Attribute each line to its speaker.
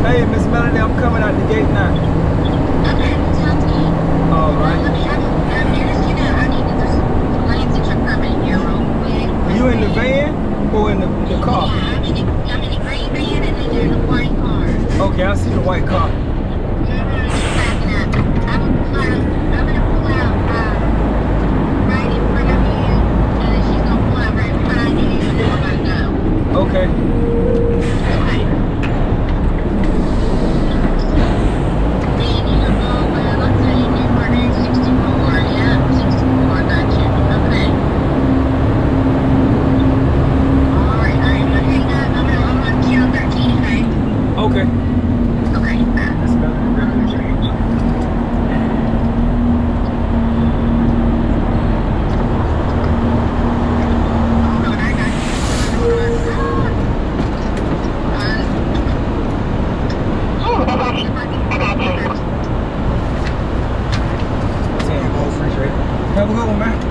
Speaker 1: Hey, Miss Melody, I'm coming out the gate now.
Speaker 2: Okay, sounds good.
Speaker 1: All right.
Speaker 2: Let me, just, I need to just glance at your permit here real quick.
Speaker 1: Are you in the van or in the car?
Speaker 2: Yeah, I'm in the green van and then you're in the white car.
Speaker 1: Okay, I see the white car.
Speaker 2: She's backing up. I'm gonna pull out, right in front of you, and then she's gonna pull out right behind you, and then we're gonna go.
Speaker 1: Okay.
Speaker 2: Okay. And you're going, let's say, Newport is 64. Yeah, 64. Got you. Okay. Alright, I'm gonna hang up. I'm gonna count 13, okay?
Speaker 1: Okay.
Speaker 2: Okay, bye.
Speaker 1: Miss Melody, record change.
Speaker 2: Hold on, I got you.
Speaker 1: Have a good one, man.